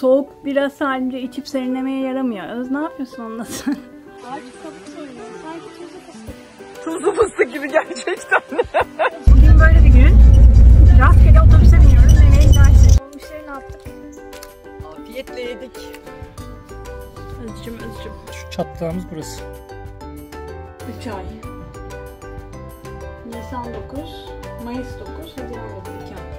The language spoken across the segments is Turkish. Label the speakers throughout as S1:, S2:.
S1: soğuk bira sadece içip serinlemeye yaramıyor. Öz ne yapıyorsun onunla sen?
S2: Ağaç kabuk soyuyor. Sanki tuzlu fıstık.
S3: Tuzlu fıstık gibi gerçekten.
S1: Bugün böyle bir gün. Rastgele otobüse biniyoruz. Nereye gidersek. Olmuşları ne yaptık?
S3: Afiyetle yedik.
S1: Özcüm.
S4: Şu çatlağımız burası.
S1: 3 ay. Nisan 9, Mayıs 9, Haziran 9, 2 ay.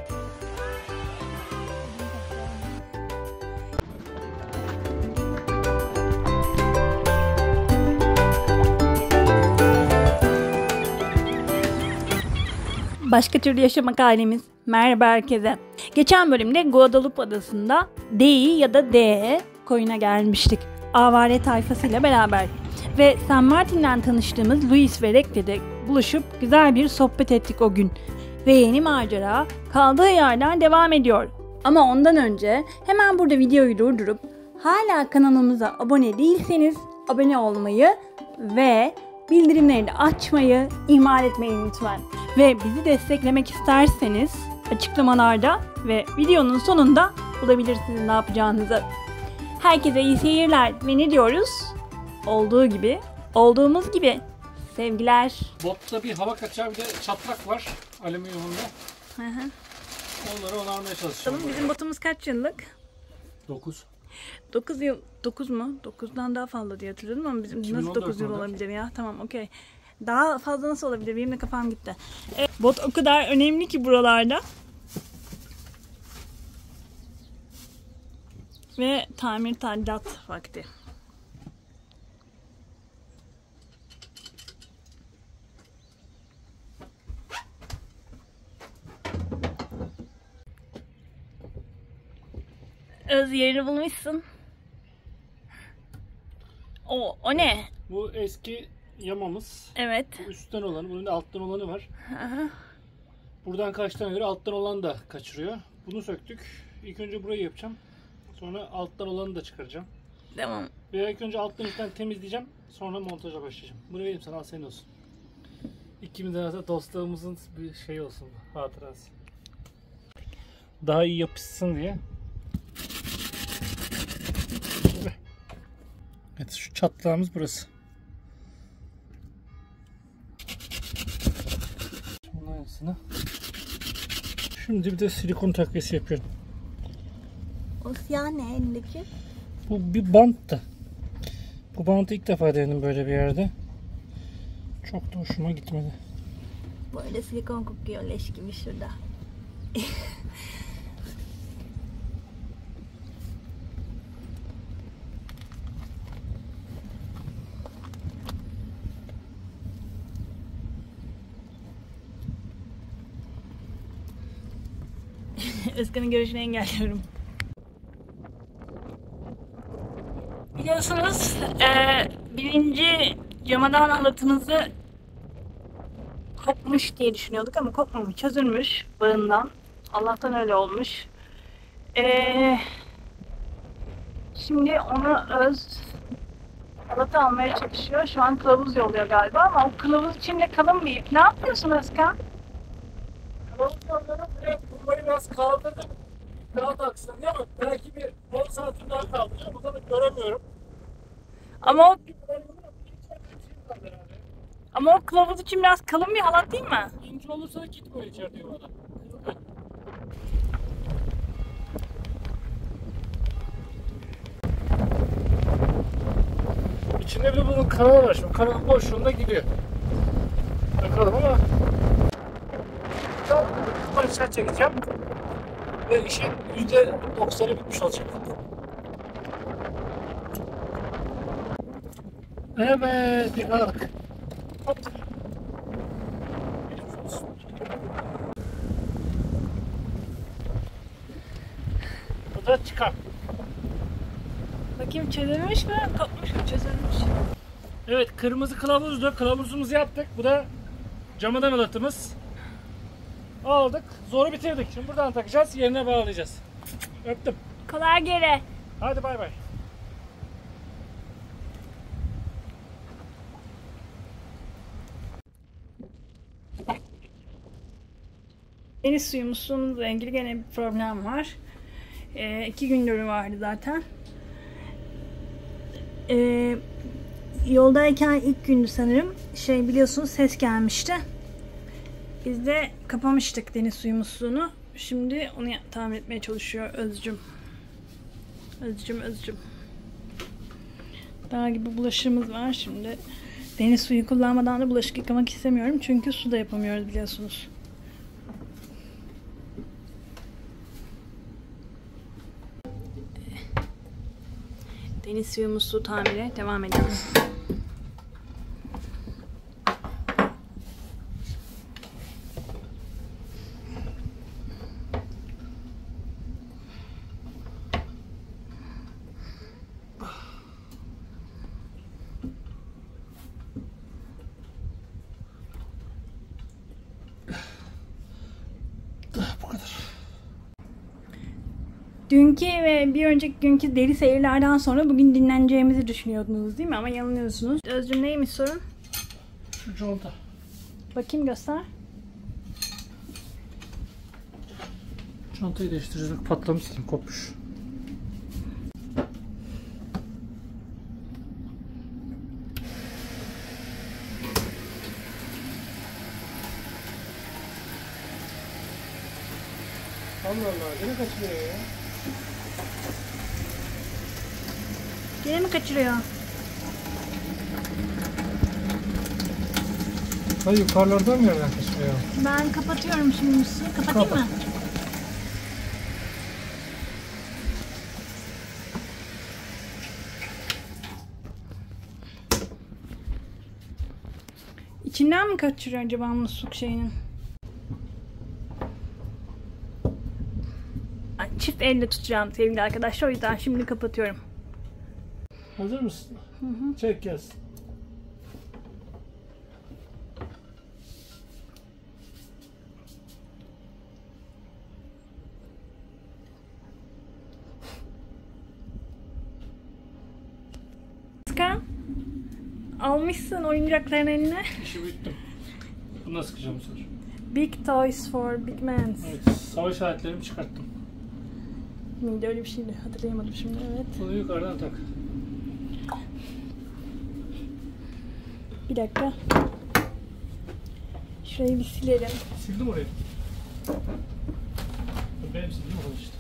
S1: Başka türlü yaşamak ailemiz. Merhaba herkese. Geçen bölümde Guadalupe adasında Dei ya da De koyuna gelmiştik. Avare tayfasıyla beraber. Ve San Martin'den tanıştığımız Luis ve Rekte'de buluşup güzel bir sohbet ettik o gün. Ve yeni macera kaldığı yerden devam ediyor. Ama ondan önce hemen burada videoyu durdurup hala kanalımıza abone değilseniz abone olmayı ve bildirimleri de açmayı ihmal etmeyin lütfen. Ve bizi desteklemek isterseniz açıklamalarda ve videonun sonunda bulabilirsiniz ne yapacağınızı. Herkese iyi seyirler ve ne diyoruz? Olduğumuz gibi sevgiler.
S4: Botta bir hava kaçağı bir de çatlak var alüminyumunda. Onları onarmaya çalışıyorum.
S1: Bizim botumuz kaç yıllık?
S4: 9.
S1: 9 yıl. 9 mu? 9'dan daha fazla diye hatırladım ama bizim nasıl 9 yıl olabilir ya? Tamam, okey. Daha fazla nasıl olabilir? Benim de kafam gitti. Bot o kadar önemli ki buralarda. Ve tamir tadilat vakti. Öz yerini bulmuşsun. O ne?
S4: Bu eski yamamız.
S1: Evet.
S4: Bu üstten olanı, bunun da alttan olanı var.
S1: Aha.
S4: Buradan kaçtığına göre alttan olan da kaçırıyor. Bunu söktük. İlk önce burayı yapacağım. Sonra alttan olanı da çıkaracağım.
S1: Tamam.
S4: Veya ilk önce alttan üstten temizleyeceğim. Sonra montaja başlayacağım. Bunu vereyim sana, al senin olsun. İkimizden arasında dostluğumuzun bir şey olsun, hatırası. Daha iyi yapışsın diye. Evet, şu çatlağımız burası. Bunun aynısını. Şimdi bir de silikon takviyesi yapıyorum.
S1: O siyah ne elindeki?
S4: Bu bir banttı. Bu bantı ilk defa denedim böyle bir yerde. Çok da hoşuma gitmedi.
S1: Böyle silikon kokuyor leş gibi şurada. Özkan'ın görüşünü engelliyorum. Biliyorsunuz birinci camadan halatımızı kopmuş diye düşünüyorduk ama kopmamış, çözülmüş bağından. Allah'tan öyle olmuş. Şimdi onu Öz halata almaya çalışıyor. Şu an kılavuz yolluyor galiba ama o kılavuz içinde kalın bir ip. Ne yapıyorsun Özkan?
S4: Kılavuz yolları buraya kurmayı biraz kaldırdım. Daha da aksın diye, ama belki bir 10 santim daha kaldıracağım. Burada da göremiyorum.
S1: Ama o kılavuz için biraz kalın bir halat değil mi?
S4: İnce olursa da gitmiyor içeride yolda. İçinde bir bunun kanalı var. Şimdi kanalın boşluğunda gidiyor. Bakalım ama aşağı çekeceğim ve işin %90'ı bitmiş olacak. Evet, yıkadık. Hop. Bu da çıkar.
S1: Bakayım çözülmüş mü? Kopmuş mu? Çözülmüş.
S4: Evet, kırmızı kılavuzdu. Kılavuzumuzu yaptık. Bu da camadan halatımız. Aldık. Zoru bitirdik. Şimdi buradan takacağız. Yerine bağlayacağız. Öptüm.
S1: Kolay gele.
S4: Hadi bay bay.
S1: Deniz suyumuzla ilgili gene bir problem var. 2 gündür vardı zaten. Yoldayken ilk gündü sanırım. Biliyorsunuz ses gelmişti. Biz de kapamıştık deniz suyu musluğunu. Şimdi onu tamir etmeye çalışıyor Özcüm. Özcüm. Daha gibi bulaşığımız var şimdi. Deniz suyu kullanmadan da bulaşık yıkamak istemiyorum. Çünkü su da yapamıyoruz biliyorsunuz. Deniz suyu musluğu tamire devam ediyoruz.
S4: Bu kadar.
S1: Dünkü ve bir önceki günkü deli seyirlerden sonra bugün dinleneceğimizi düşünüyordunuz değil mi? Ama yanılıyorsunuz. Özcüm neymiş sorun?
S4: Şu conta.
S1: Bakayım göster.
S4: Çantayı değiştirecek. Patlamış, kopmuş. Allah Allah, gene kaçırıyor ya.
S1: Gene mi kaçırıyor?
S4: Hayır, yukarılardan mı yerden kaçırıyor?
S1: Ben kapatıyorum şimdi musluğu. Kapatayım mı? İçinden mi kaçırıyor acaba musluk şeyinin? Çift elle tutacağım sevgili arkadaşlar. O yüzden şimdi kapatıyorum.
S4: Hazır mısın? Çek gelsin.
S1: Sıkan. Almışsın oyuncakların eline.
S4: İşi büyüttüm. Bunu nasıl sıkacağım bu sefer?
S1: Big toys for big men.
S4: Evet, savaş aletlerimi çıkarttım.
S1: Miydi öyle bir şeydi. Hatırlayamadım şimdi. Evet.
S4: Bunu yukarıdan tak.
S1: Bir dakika. Şurayı bir silelim.
S4: Sildim orayı. Benim sildim orayı işte.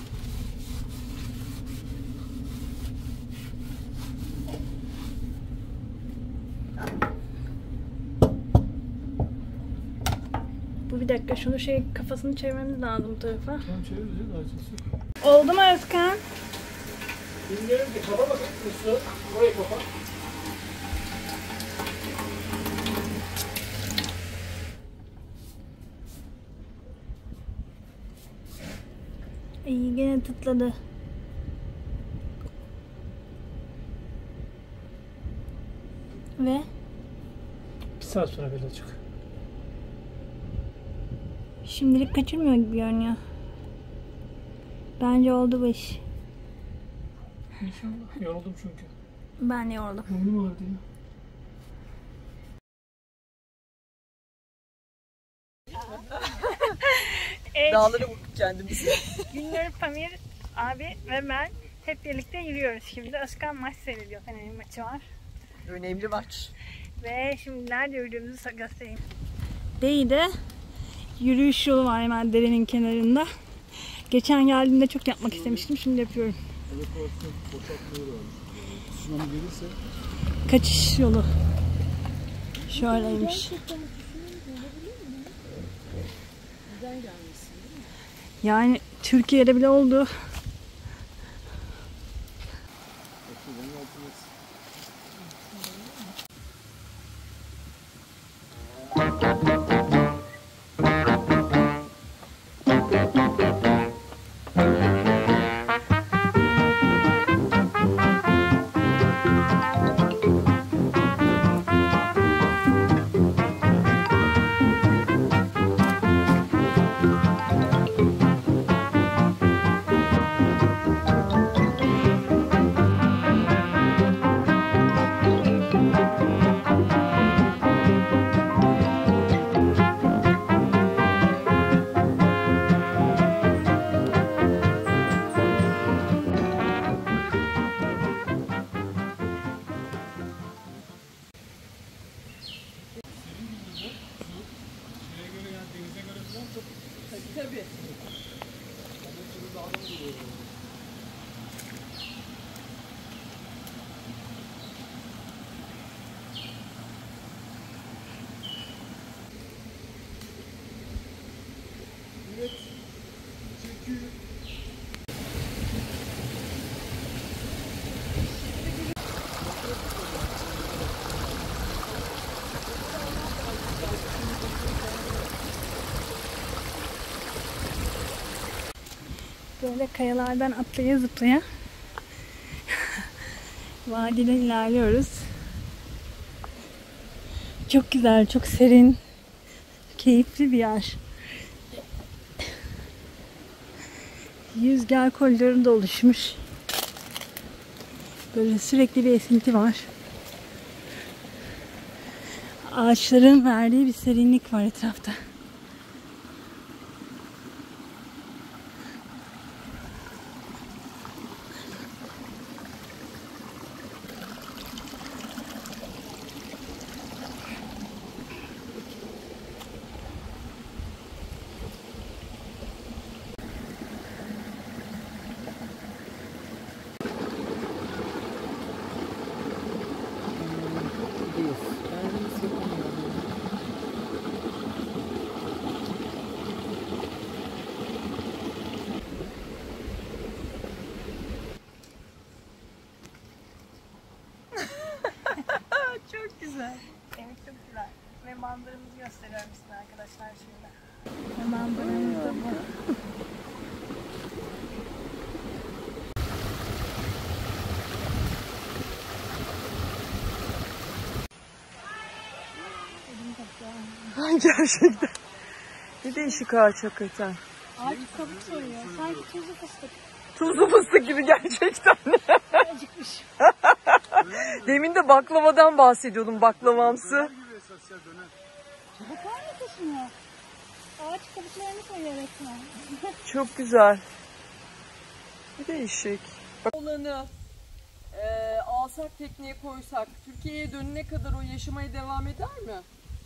S1: Bu bir dakika. Şunu kafasını çevirmemiz lazım bu tarafa.
S4: Tamam çevireceğiz. Acısı yok.
S1: Oldu mu Özkan?
S4: Bilmiyorum ki. Kapa bakayım. Üstü. Burayı kapa.
S1: İyi gene tıtladı. Ve
S4: Bir saat sonra gelecek.
S1: şimdilik kaçırmıyor gibi görünüyor. Bence oldu bu iş.
S4: İnşallah. Yoruldum çünkü.
S1: Ben de yoruldum.
S4: Burnum ağrıdı ya.
S1: Evet,
S3: Dağlara vurduk kendimizi.
S1: Güngör Pamir abi ve ben hep birlikte yürüyoruz şimdi. Özkan maç seyrediyor. Fener'in maçı var.
S3: Önemli maç.
S1: Ve şimdi nerede yürüdüğümüzü göstereyim. Deyde yürüyüş yolu var hemen derenin kenarında. Geçen geldiğimde çok yapmak istemiştim. Şimdi yapıyorum. Kaçış yolu. Şöyleymiş. Yani Türkiye'de bile oldu.
S3: Tabii.
S1: Böyle kayalardan atlaya zıplaya vadiden ilerliyoruz. Çok güzel, çok serin, keyifli bir yer. Rüzgar koridorunda oluşmuş. Böyle sürekli bir esinti var. Ağaçların verdiği bir serinlik var etrafta.
S3: Çok güzel.
S1: Evet, çok güzel. Ve manzaramızı gösteriyorum size arkadaşlar şimdi. Ve manzaramız da bu.
S3: Gerçekten. Ne değişik ağaç hakikaten.
S2: Ağaç kabuk soruyor. Sanki tuzlu fıstık.
S3: Tuzlu fıstık gibi gerçekten.
S2: Acıkmış.
S3: Demin de baklavadan bahsediyordum, baklavamsı.
S2: Bakar mı taşınıyor? Ağaç kabuklarını koyuyor resmen.
S3: Çok güzel. Ne değişik. Olanı alsak tekneye koysak Türkiye'ye dönene kadar o yaşamaya devam eder mi?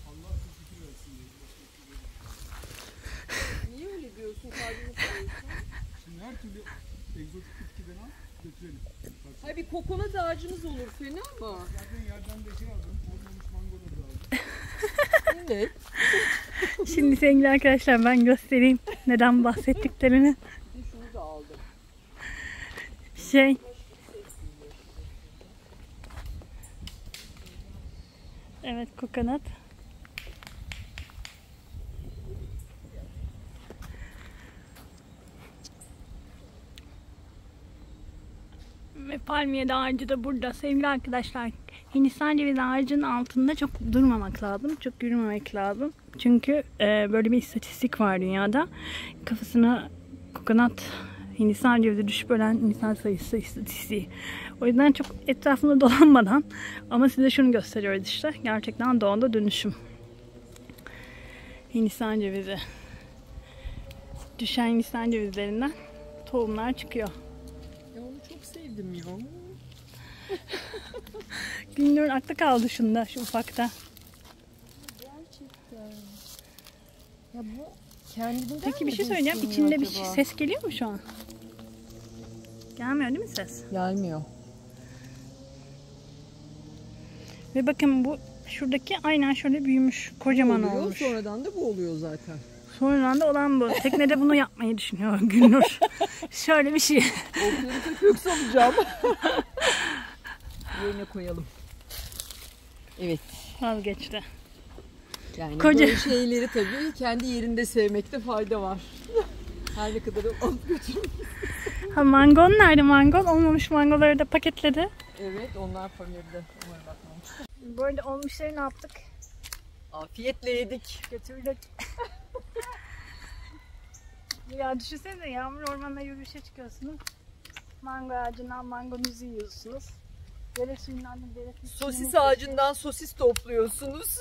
S3: Niye öyle diyorsun? Kalbini koyuyorsun.
S5: Şimdi her türlü egzotik bitkiden al, götürelim.
S3: Hayır, bir kokonat ağacımız olur, fena mı?
S5: Zaten yerden de şey aldım, olmamış mangoları da aldım.
S3: Evet.
S1: Şimdi sevgili arkadaşlar ben göstereyim neden bahsettiklerini.
S3: Bir de şunu da aldım.
S1: Evet, kokonat. Ve palmiye de ağacı da burada. Sevgili arkadaşlar, Hindistan cevizi ağacının altında çok durmamak lazım. Çok yürümemek lazım. Çünkü böyle bir istatistik var dünyada. Kafasına kokonat, Hindistan cevizi düşüp ölen insan sayısı istatistiği. O yüzden çok etrafında dolanmadan, ama size şunu gösteriyoruz işte. Gerçekten doğada dönüşüm. Hindistan cevizi. Düşen Hindistan cevizlerinden tohumlar çıkıyor.
S3: Ya onu çok sevdim ya.
S1: Gündür'ün aklı kaldı şunda, şu ufakta.
S3: Gerçekten. Ya bu kendinden
S1: Peki bir
S3: mi
S1: şey söyleyeceğim.
S3: besleniyor
S1: İçinde bir
S3: acaba?
S1: ses geliyor mu şu an? Gelmiyor değil mi ses?
S3: Gelmiyor.
S1: Ve bakın bu şuradaki aynen şöyle büyümüş. Kocaman
S3: oluyor,
S1: olmuş.
S3: sonradan da bu oluyor zaten.
S1: Sonradan da olan bu. Teknede bunu yapmayı düşünüyor Günnur. Şöyle bir şey.
S3: Okyanusa kök salacağım. Yerine koyalım. Evet.
S1: Vazgeçti.
S3: Yani
S1: Koca-
S3: böyle şeyleri tabii kendi yerinde sevmekte fayda var. Her ne kadar alıp götürmek.
S1: Ha, mangon nerede? Mangon olmamış mangoları da paketledi.
S3: Evet, onlar familde. Umarım bakmamış.
S1: Bu arada olmuşları ne yaptık?
S3: Afiyetle yedik.
S1: Götürdük. Ya düşünsene, yağmur ormanına yürüyüşe çıkıyorsunuz. Mango ağacından mangonuzu yiyorsunuz. Dere suyundan da dere suyunu
S3: Sosis
S1: içiyorsunuz.
S3: ağacından sosis topluyorsunuz.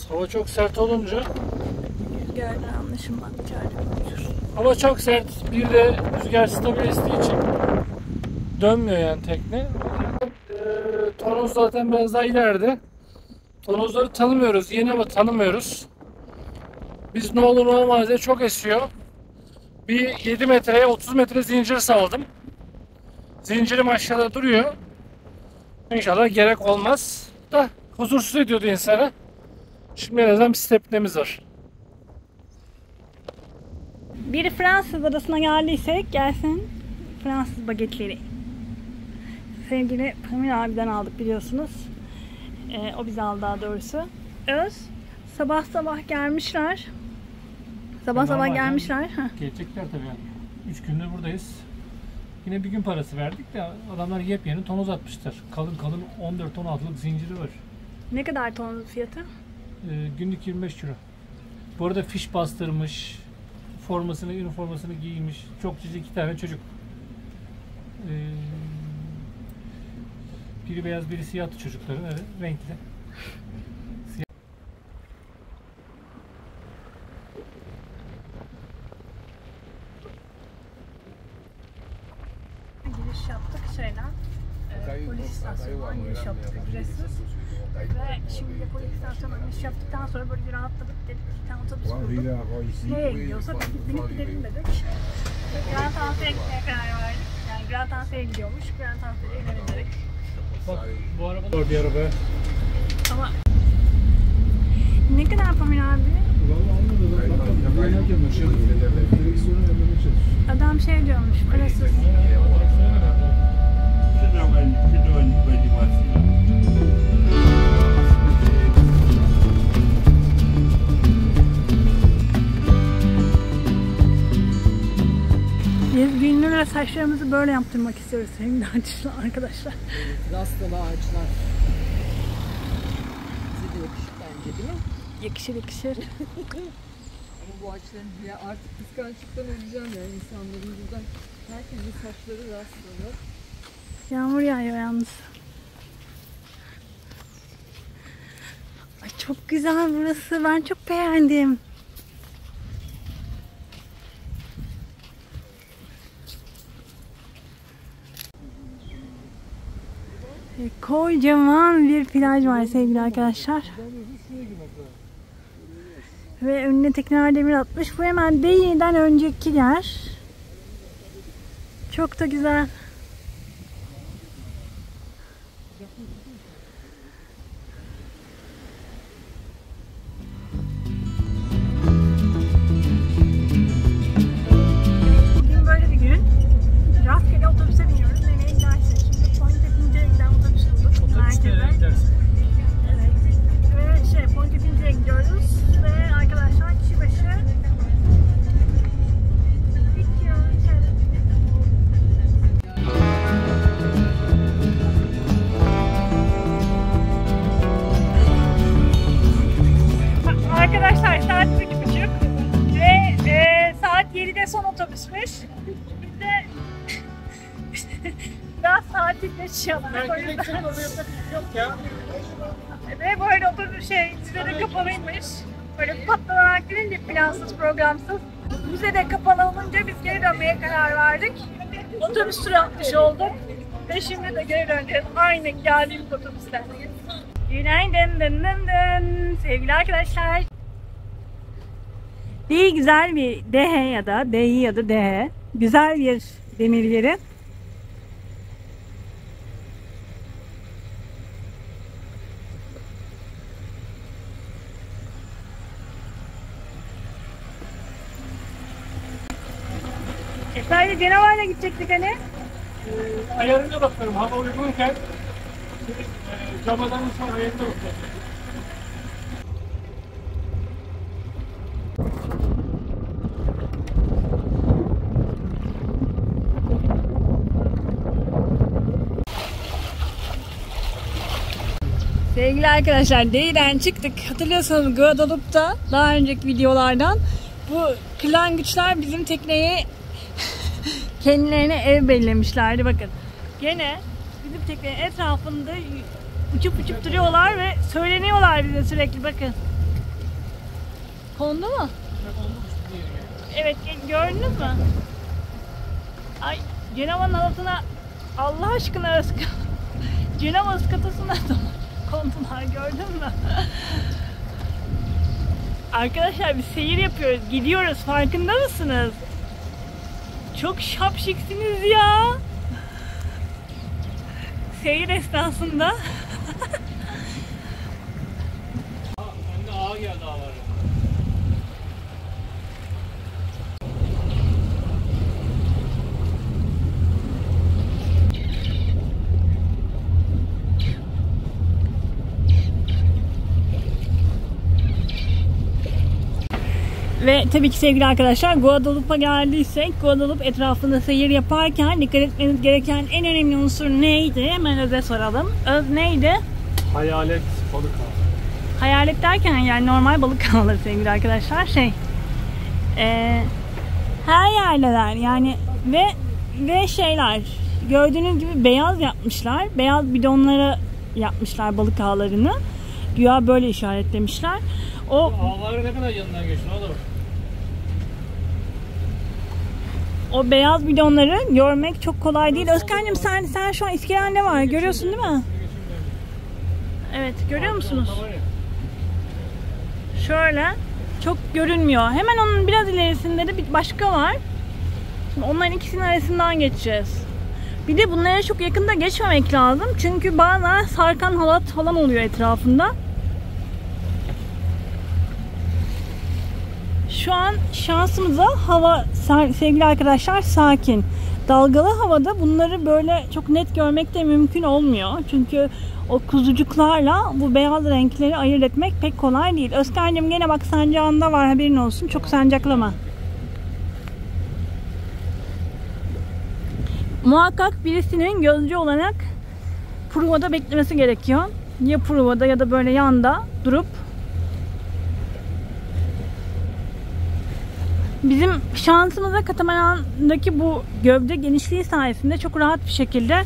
S4: Hava çok sert olunca
S1: Rüzgardan anlaşılmaz. İçeride konuşur.
S4: hava çok sert. Bir de rüzgar stabil estiği için dönmüyor yani tekne. Tonoz zaten biraz daha ileride. Tonozları tanımıyoruz. Yeni ama tanımıyoruz. Biz ne olur ne olmaz diye çok esiyor. Bir 7 metreye 30 metre zincir saldım. Zincirim aşağıda duruyor. İnşallah gerek olmaz. Da huzursuz ediyordu insanı. Şimdi en azından bir stepnemiz var.
S1: Bir Fransız adasına geldiysek gelsin Fransız bagetleri. Sevgili Pamir abiden aldık biliyorsunuz. O bizi aldı daha doğrusu. Öz sabah sabah gelmişler. Sabah gelmişler. Heh.
S4: Gelecekler tabii yani. 3 gündür buradayız. Yine bir gün parası verdik de adamlar yepyeni tonoz atmışlar. Kalın 14-16'lık zinciri var.
S1: Ne kadar ton fiyatı?
S4: Günlük 25 euro. Bu arada fiş bastırmış, üniformasını giymiş. Çok cici 2 tane çocuk. Biri beyaz, biri siyahtı çocukların, öyle renkli.
S1: Giriş yaptık şeyden. Polis istasyonundan giriş yaptık ücretsiz. Ve şimdi polis istasyonundan giriş yaptıktan sonra böyle bir rahatladık, dedik bir tane otobüs bulduk. Nereye gidiyorsa binip gidelim dedik. Grand Anse'ye gitmeye karar verdik. Yani Grand Anse'ye gidiyormuş. Grand Anse'ye inelim dedik.
S4: Bak bu araba zor bir araba.
S1: Ama ne kadar Pamir abi? Adam şey diyormuş, parasız. Biz günlüğüne saçlarımızı böyle yaptırmak istiyoruz sevgili arkadaşlar.
S3: Rastalı ağaçlar. Size de yakışık bence değil mi?
S1: Yakışır.
S3: Ama bu ağaçların ya artık kıskançlıktan öleceğim yani insanların buradan. Herkesin saçları rastalı.
S1: Yağmur yağıyor yalnız. Ay çok güzel burası. Ben çok beğendim. Kocaman bir plaj var sevgili arkadaşlar. Ve önüne tekrar demir atmış. Bu hemen Değir'den önceki yer. Çok da güzel. Bugün böyle bir gün. Rastgele otobüse biniyoruz. Nereye gidersek. Şimdi Pontepince'ye giden otobüs bulduk. Merkeze. Evet. Ve Pontepince'ye gidiyoruz. Ve arkadaşlar kişi başı arkadaşlar saat 3.30 ve saat 7'de son otobüsmüş. Biz de biraz saati geç yaptık.
S4: Yok ya.
S1: Ve böyle otobüs müze de kapalıymış. Böyle patlanarak girince plansız programsız. Müze de kapalı olunca biz geri dönmeye karar verdik. Otobüs turu atmış olduk. Ve şimdi de geri döneceğiz. Aynı geldiğimiz otobüsten. Günaydın dın dın dın. Sevgili arkadaşlar. Değil güzel bir DH ya da Dİ ya da DH. Güzel bir demir yeri. Sadece Ceneva'yla gidecektik hani.
S4: Ayarına bakıyorum. Hava uygunken camadan sonra ayarına bakıyorum.
S1: Sevgili arkadaşlar, Değir'den çıktık. Hatırlıyorsanız Guadalupe'da daha önceki videolardan bu kırlangıçlar bizim tekneye kendilerine ev belirlemişlerdi. Bakın gene bizim teknenin etrafında uçup duruyorlar ve söyleniyorlar bize sürekli, bakın. Kondu mu? Evet, gördünüz mü? Ay, Cenova'nın altına Allah aşkına Cenova ıskatasına kondular, gördün mü? Arkadaşlar biz seyir yapıyoruz, gidiyoruz, farkında mısınız? Çok şapşiksiniz ya. Seyir esnasında.
S4: Bende ağa geldi ağlar.
S1: Ve tabii ki sevgili arkadaşlar, Guadalupe'a geldiysek, Guadalupe etrafında seyir yaparken dikkat etmeniz gereken en önemli unsur neydi? Hemen Öz'e soralım. Öz neydi?
S4: Hayalet balık ağı.
S1: Hayalet derken yani normal balık ağları sevgili arkadaşlar. Her yerdeler yani ve şeyler gördüğünüz gibi beyaz yapmışlar. Beyaz bidonlara yapmışlar balık ağlarını. Güya böyle işaretlemişler.
S4: Ağları ne kadar yanından geçtin oğlum?
S1: O beyaz bidonları görmek çok kolay değil. Özkan'cığım sen şu an iskelende var. Görüyorsun değil mi? Evet, görüyor musunuz? Şöyle çok görünmüyor. Hemen onun biraz ilerisinde de bir başka var. Şimdi onların ikisinin arasından geçeceğiz. Bir de bunlara çok yakında geçmemek lazım. Çünkü bazen sarkan halat falan oluyor etrafında. Şu an şansımıza hava sevgili arkadaşlar sakin. Dalgalı havada bunları böyle çok net görmek de mümkün olmuyor. Çünkü o kuzucuklarla bu beyaz renkleri ayırt etmek pek kolay değil. Özkan'cığım gene bak sancağında var, haberin olsun. Çok sancaklama. Muhakkak birisinin gözcü olarak pruvada beklemesi gerekiyor. Ya pruvada ya da böyle yanda durup. Bizim şansımıza katamarandaki bu gövde genişliği sayesinde çok rahat bir şekilde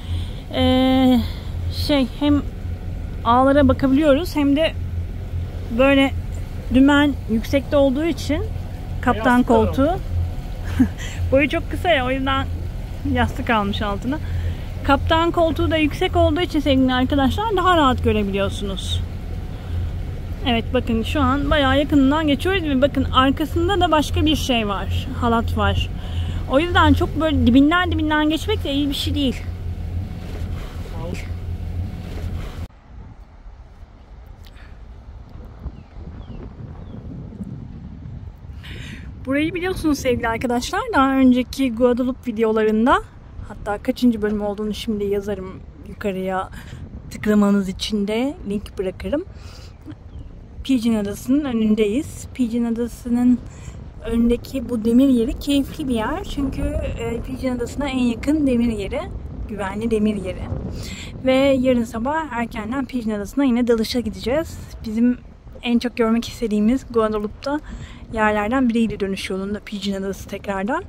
S1: hem ağlara bakabiliyoruz hem de böyle dümen yüksekte olduğu için kaptan koltuğu boyu çok kısa ya, o yüzden yastık almış altına. Kaptan koltuğu da yüksek olduğu için sevgili arkadaşlar daha rahat görebiliyorsunuz. Evet, bakın şu an bayağı yakından geçiyoruz ve bakın arkasında da başka bir şey var. Halat var. O yüzden çok böyle dibinden geçmek de iyi bir şey değil. Burayı biliyorsunuz sevgili arkadaşlar. Daha önceki Guadalupe videolarında, hatta kaçıncı bölüm olduğunu şimdi yazarım yukarıya, tıklamanız için de link bırakırım. Pigeon Adası'nın önündeyiz. Pigeon Adası'nın önündeki bu demir yeri keyifli bir yer. Çünkü Pigeon Adası'na en yakın demir yeri. Güvenli demir yeri. Ve yarın sabah erkenden Pigeon Adası'na yine dalışa gideceğiz. Bizim en çok görmek istediğimiz Guadalupe'da yerlerden biriydi dönüş yolunda Pigeon Adası tekrardan.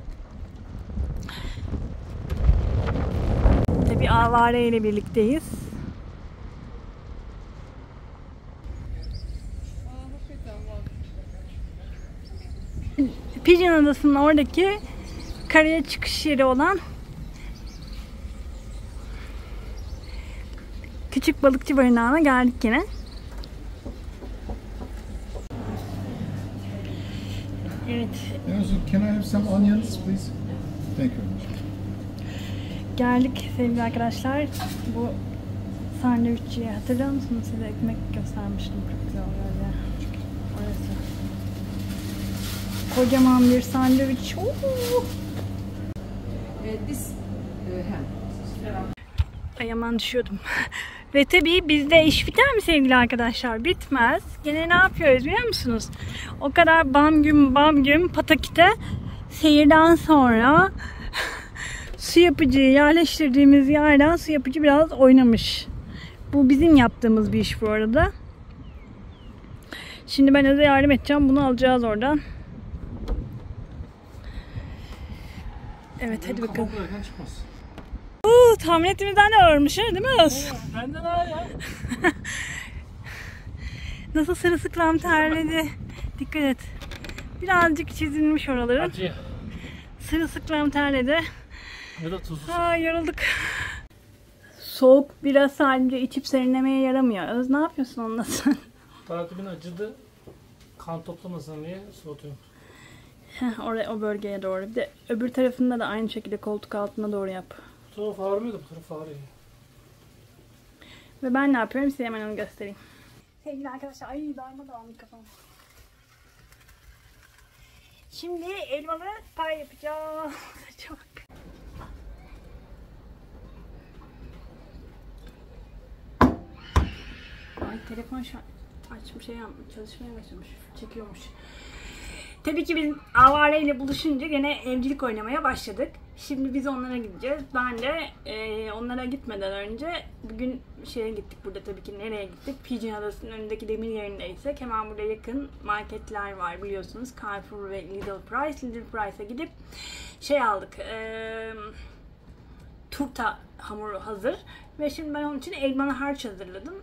S1: Tabii Avare ile birlikteyiz. Pigeon Adası'nın oradaki karaya çıkış yeri olan küçük balıkçı barınağına geldik yine. Evet.
S5: Can I have some onions, please? Thank you.
S1: Geldik sevgili arkadaşlar. Bu sandviççiyi hatırlıyor musunuz? Size ekmek göstermiştim. Çok güzel oluyor. Orası. Kocaman bir sandviç. Ay aman düşüyordum. Ve tabii bizde iş biter mi sevgili arkadaşlar? Bitmez. Gene ne yapıyoruz biliyor musunuz? O kadar bam güm patakite seyirden sonra su yapıcıyı yerleştirdiğimiz yerden su yapıcı biraz oynamış. Bu bizim yaptığımız bir iş bu arada. Şimdi ben Öz'e yardım edeceğim. Bunu alacağız oradan. Evet, hadi bakalım. Tahmin ettiğimizden de ağırmış değil mi Öz?
S4: Benden ağır ya.
S1: Nasıl sırılsıklam terledi. Dikkat et. Birazcık çizilmiş oraları.
S4: Acı.
S1: Sırılsıklam terledi.
S4: Ya da tuzsuz.
S1: Yorulduk. Soğuk bira sadece içip serinlemeye yaramıyor. Öz ne yapıyorsun onunla sen?
S4: Takimin acıdı. Kan toplamasın diye soğutuyorum.
S1: Oraya, o bölgeye doğru. Bir de öbür tarafında da aynı şekilde koltuk altına doğru yap.
S4: Bu taraf ağrımıyor da bu taraf ağrıyor.
S1: Ve ben ne yapıyorum size hemen onu göstereyim. Sevgili arkadaşlar, ay darmadağın kafam. Şimdi elmalı pay yapacağız. Çok. Ay telefon şu an açmış çalışmaya başlamış. Çekiyormuş. Tabii ki biz Avare ile buluşunca gene evcilik oynamaya başladık. Şimdi biz onlara gideceğiz. Ben de onlara gitmeden önce bugün şeye gittik burada tabii ki. Nereye gittik? Fiji Adası'nın önündeki demir yerindeysek hemen burada yakın marketler var biliyorsunuz. Carrefour ve Lidl Price. Lidl Price'a gidip şey aldık. Turta hamuru hazır. Ve şimdi ben onun için elmalı harç hazırladım.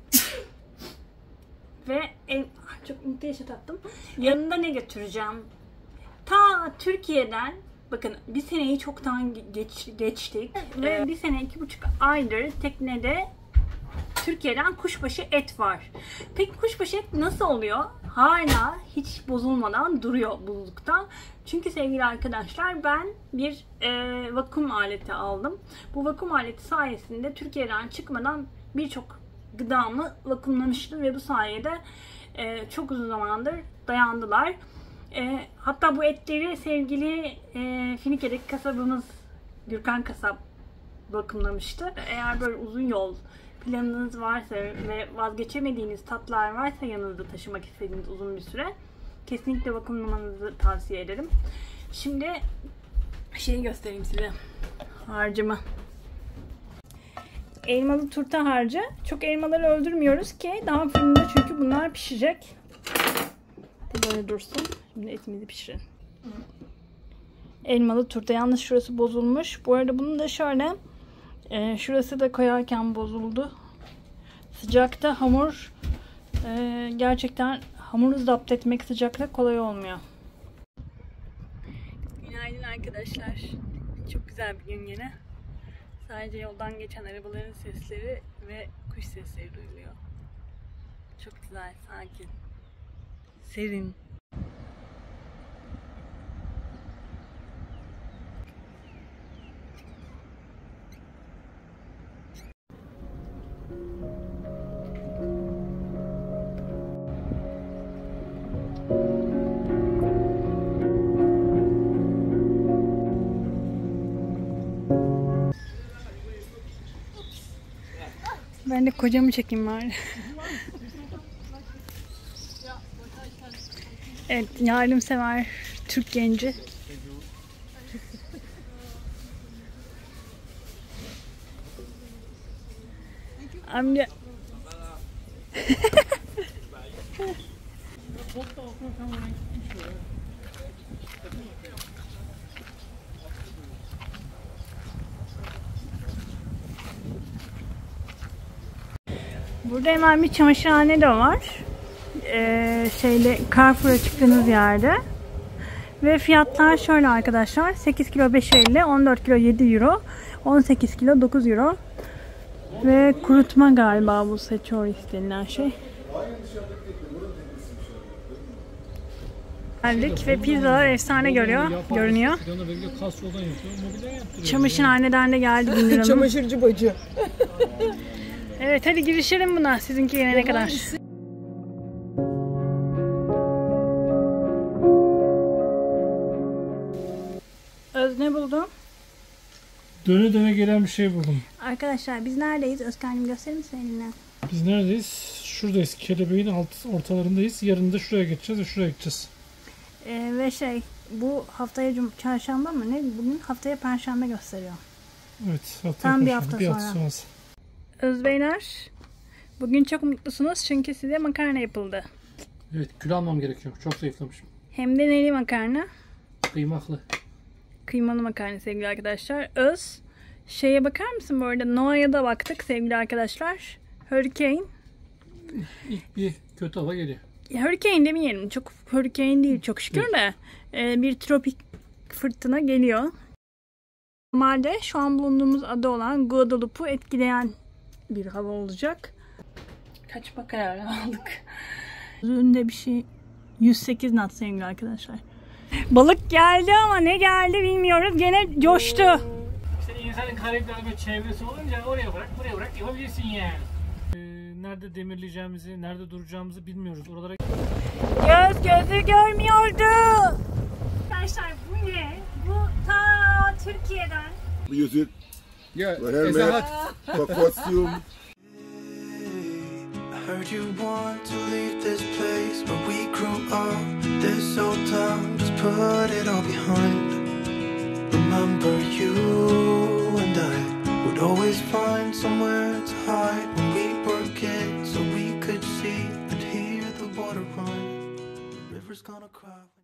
S1: Ve çok müthiş tattım. Yanında ne götüreceğim? Ta Türkiye'den bakın bir seneyi çoktan geçtik ve bir sene 2,5 aydır teknede Türkiye'den kuşbaşı et var. Peki kuşbaşı et nasıl oluyor? Hala hiç bozulmadan duruyor buzlukta. Çünkü sevgili arkadaşlar ben bir vakum aleti aldım. Bu vakum aleti sayesinde Türkiye'den çıkmadan birçok gıdamı vakumlamıştım ve bu sayede çok uzun zamandır dayandılar. Hatta bu etleri sevgili Finike'deki kasabımız Gürkan Kasap vakumlamıştı. Eğer böyle uzun yol planınız varsa ve vazgeçemediğiniz tatlar varsa yanınızda taşımak istediğiniz uzun bir süre kesinlikle vakumlamanızı tavsiye ederim. Şimdi şeyi göstereyim size. Harcımı. Elmalı turta harcı. Çok elmaları öldürmüyoruz ki daha fırında çünkü bunlar pişecek. Bu böyle dursun. Şimdi etimizi pişirelim. Elmalı turta. Yalnız şurası bozulmuş. Bu arada bunu da şöyle şurası da koyarken bozuldu. Sıcakta hamur gerçekten hamuru zapt etmek sıcakta kolay olmuyor. Günaydın arkadaşlar. Çok güzel bir gün yine. Sadece yoldan geçen arabaların sesleri ve kuş sesleri duyuluyor. Çok güzel, sakin, serin. Ben de kocamı çekeyim bari. Evet, yardımsever Türk genci. Amca. Burada hemen bir çamaşırhane de var. Carrefour'a çıktığınız yerde. Ve fiyatlar şöyle arkadaşlar. 8 kilo 5.50, 14 kilo 7 euro, 18 kilo 9 euro. Ve kurutma galiba bu seçor denilen şey. Geldik ve pizzalar efsane görünüyor. Çamaşırhaneden de geldi 1000 liranın.
S3: Çamaşırcı bacı.
S1: Evet hadi girişelim buna sizinki gelene kadar. Öz ne buldun?
S4: Döne döne gelen bir şey buldum.
S1: Arkadaşlar biz neredeyiz? Özkan'cığım gösterir misin elinle?
S4: Biz neredeyiz? Şuradayız. Kelebeğin ortalarındayız. Yarın da şuraya geçeceğiz ve şuraya gideceğiz.
S1: Ve bu haftaya çarşamba mı ne? Bugün haftaya perşembe gösteriyor.
S4: Evet.
S1: Tam bir hafta sonra. Özbeyler, bugün çok mutlusunuz çünkü size makarna yapıldı.
S4: Evet, kilo almam gerekiyor. Çok zayıflamışım.
S1: Hem de neli makarna?
S4: Kıymaklı.
S1: Kıymalı makarna sevgili arkadaşlar. Öz, şeye bakar mısın bu arada? Noah'ya da baktık sevgili arkadaşlar. Hurricane.
S4: İlk bir kötü hava geliyor.
S1: hurricane demeyelim. Çok hurricane değil çok şükür de. Bir tropik fırtına geliyor. Normalde şu an bulunduğumuz ada olan Guadalupe'u etkileyen bir hava olacak. Kaçma kararı aldık. Önünde bir şey 108 knot sevgili arkadaşlar. Balık geldi ama ne geldi bilmiyoruz. Gene coştu.
S4: İşte insanın karakteri bir çevresi olunca oraya bırak buraya bırak yapabilirsin yani. Nerede demirleyeceğimizi, nerede duracağımızı bilmiyoruz. Oralara
S1: Gözü görmüyordu. Arkadaşlar bu ne? Bu ta Türkiye'den.
S6: Use it
S5: Yeah,
S6: for
S5: as a
S6: helmet,
S5: hat.
S6: for costume.
S7: Heard you want to leave this place where we grew up. This old town, just put it all behind. Remember you and I would always find somewhere to hide when we were kids, so we could see and hear the water run. The river's gonna cry.